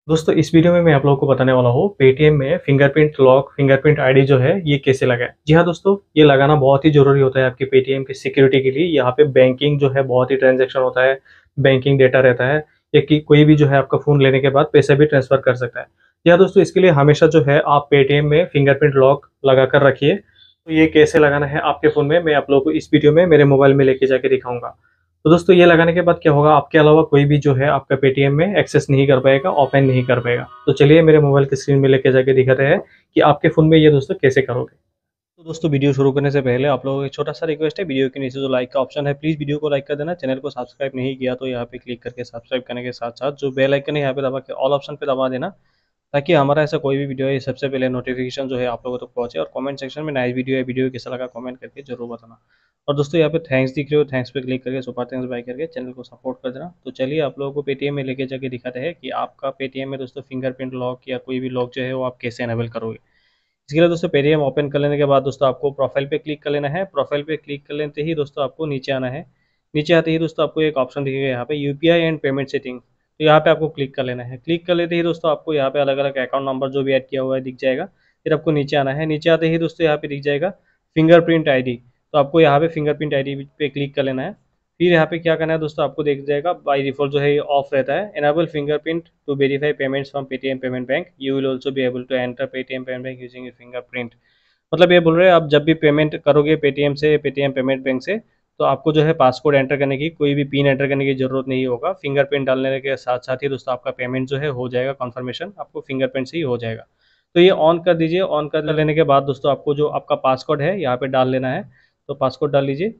दोस्तों इस वीडियो में मैं आप लोगों को बताने वाला हूँ पेटीएम में फिंगरप्रिंट लॉक फिंगरप्रिंट आईडी जो है ये कैसे लगाएं। जी हाँ दोस्तों, ये लगाना बहुत ही जरूरी होता है आपके पेटीएम की सिक्योरिटी के लिए। यहाँ पे बैंकिंग जो है बहुत ही ट्रांजैक्शन होता है, बैंकिंग डेटा रहता है, या कि कोई भी जो है आपका फोन लेने के बाद पैसे भी ट्रांसफर कर सकता है। जी हाँ दोस्तों, इसके लिए हमेशा जो है आप पेटीएम में फिंगरप्रिंट लॉक लगा कर रखिए। तो ये कैसे लगाना है आपके फोन में मैं आप लोगों को इस वीडियो में मेरे मोबाइल में लेके जाके दिखाऊंगा। तो दोस्तों ये लगाने के बाद क्या होगा, आपके अलावा कोई भी जो है आपका पेटीएम में एक्सेस नहीं कर पाएगा, ओपन नहीं कर पाएगा। तो चलिए मेरे मोबाइल की स्क्रीन में लेके जाके दिखाते हैं कि आपके फ़ोन में ये दोस्तों कैसे करोगे। तो दोस्तों वीडियो शुरू करने से पहले आप लोगों को एक छोटा सा रिक्वेस्ट है, वीडियो के नीचे जो लाइक का ऑप्शन है प्लीज़ वीडियो को लाइक कर देना। चैनल को सब्सक्राइब नहीं किया तो यहाँ पे क्लिक करके सब्सक्राइब करने के साथ साथ जो बेल आइकन है यहाँ पे दबा के ऑल ऑप्शन पे दबा देना, ताकि हमारा ऐसा कोई भी वीडियो है सबसे पहले नोटिफिकेशन जो है आप लोगों तक पहुंचे। और कमेंट सेक्शन में नाइस वीडियो है, वीडियो कैसा लगा कमेंट करके जरूर बताना। और दोस्तों यहाँ पे थैंक्स दिख रहे हो, थैंक्स पे क्लिक करके सुपर थैंक्स बाय करके चैनल को सपोर्ट कर देना। तो चलिए आप लोगों को पेटीएम में लेके जाके दिखाते हैं कि आपका पेटीएम में दोस्तों फिंगरप्रिंट लॉक या कोई भी लॉक जो है वो आप कैसे एनेबल करोगे। इसके लिए दोस्तों पेटीएम ओपन कर लेने के बाद दोस्तों आपको प्रोफाइल पे क्लिक कर लेना है। प्रोफाइल पे क्लिक कर लेते ही दोस्तों आपको नीचे आना है। नीचे आते ही दोस्तों आपको एक ऑप्शन दिखेगा यहाँ पे यूपीआई एंड पेमेंट सेटिंग। तो यहाँ पे आपको क्लिक कर लेना है। क्लिक कर लेते ही दोस्तों आपको यहाँ पे अलग अलग अकाउंट नंबर जो भी ऐड किया हुआ है दिख जाएगा। फिर आपको नीचे आना है। नीचे आते ही दोस्तों यहाँ पे दिख जाएगा फिंगरप्रिंट आईडी। तो आपको यहाँ पे फिंगरप्रिंट आईडी पे क्लिक कर लेना है। फिर यहाँ पे क्या करना है दोस्तों, आपको देख जाएगा बाय डिफॉल्ट जो है ये ऑफ रहता है। Enable fingerprint to verify payments from Paytm payment bank, you will also be able to enter Paytm payment bank using fingerprint. मतलब ये बोल रहे हैं आप जब भी पेमेंट करोगे पेटीएम से, पेटीएम पेमेंट बैंक से, तो आपको जो है पासकोड एंटर करने की, कोई भी पिन एंटर करने की जरूरत नहीं होगा। फिंगरप्रिंट डालने के साथ साथ ही दोस्तों आपका पेमेंट जो है हो जाएगा, कन्फर्मेशन आपको फिंगरप्रिंट से ही हो जाएगा। तो ये ऑन कर दीजिए। ऑन कर लेने के बाद दोस्तों आपको जो आपका पासकोड है यहाँ पे डाल लेना है। तो पासकोड डाल लीजिए।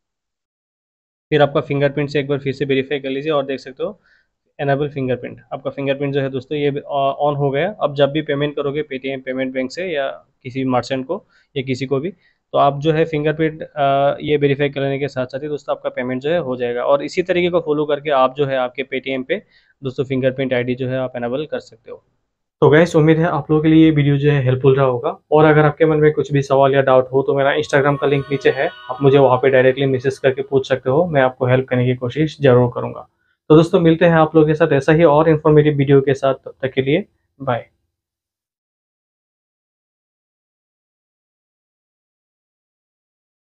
फिर आपका फिंगरप्रिंट से एक बार फिर से वेरीफाई कर लीजिए और देख सकते हो एनेबल फिंगरप्रिंट। आपका फिंगरप्रिंट जो है दोस्तों ये ऑन हो गया। अब जब भी पेमेंट करोगे पेटीएम पेमेंट बैंक से या किसी मर्चेंट को या किसी को भी, तो आप जो है फिंगरप्रिंट ये वेरीफाई करने के साथ साथ ही दोस्तों आपका पेमेंट जो है हो जाएगा। और इसी तरीके को फॉलो करके आप जो है आपके पेटीएम पे दोस्तों फिंगरप्रिंट आईडी जो है आप एनेबल कर सकते हो। तो गैस उम्मीद है आप लोगों के लिए ये वीडियो जो है हेल्पफुल रहा होगा। और अगर आपके मन में कुछ भी सवाल या डाउट हो तो मेरा इंस्टाग्राम का लिंक नीचे है, आप मुझे वहाँ पे डायरेक्टली मैसेज करके पूछ सकते हो। मैं आपको हेल्प करने की कोशिश जरूर करूंगा। तो दोस्तों मिलते हैं आप लोगों के साथ ऐसा ही और इन्फॉर्मेटिव वीडियो के साथ, तब तक के लिए बाय।